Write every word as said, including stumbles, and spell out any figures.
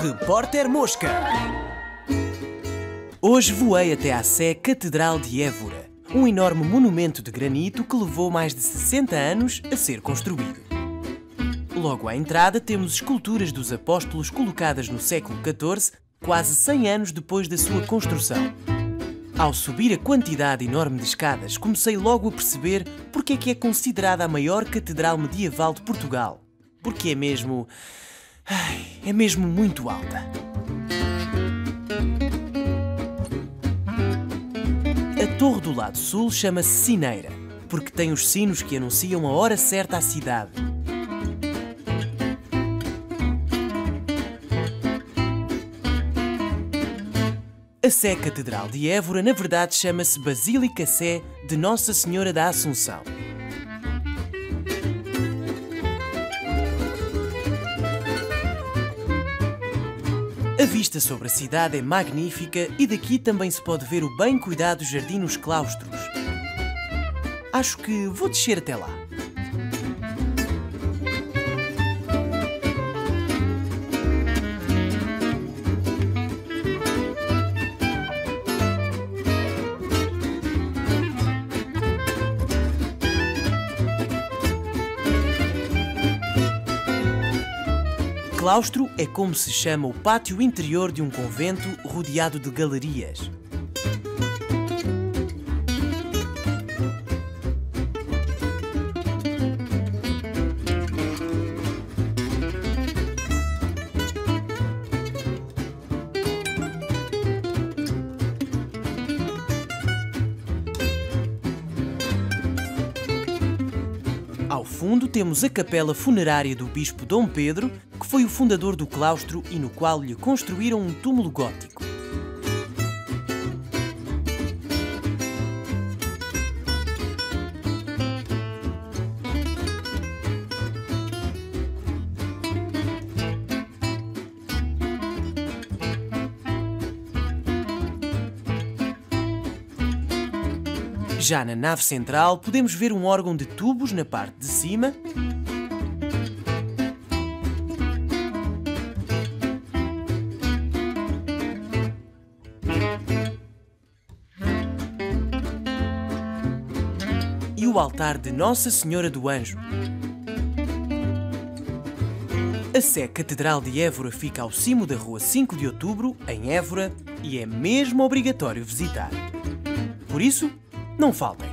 Repórter Mosca. Hoje voei até à Sé Catedral de Évora, um enorme monumento de granito que levou mais de sessenta anos a ser construído. Logo à entrada temos esculturas dos apóstolos colocadas no século catorze, quase cem anos depois da sua construção. Ao subir a quantidade enorme de escadas, comecei logo a perceber porque é que é considerada a maior catedral medieval de Portugal. Porque é mesmo... Ai, é mesmo muito alta. A torre do lado sul chama-se Sineira, porque tem os sinos que anunciam a hora certa à cidade. A Sé Catedral de Évora, na verdade, chama-se Basílica Sé de Nossa Senhora da Assunção. A vista sobre a cidade é magnífica e daqui também se pode ver o bem cuidado jardim nos claustros. Acho que vou descer até lá. Claustro é como se chama o pátio interior de um convento rodeado de galerias. Ao fundo temos a capela funerária do bispo Dom Pedro, que foi o fundador do claustro e no qual lhe construíram um túmulo gótico. Já na nave central podemos ver um órgão de tubos na parte de cima e o altar de Nossa Senhora do Anjo. A Sé Catedral de Évora fica ao cimo da Rua cinco de Outubro, em Évora, e é mesmo obrigatório visitar. Por isso, não faltem!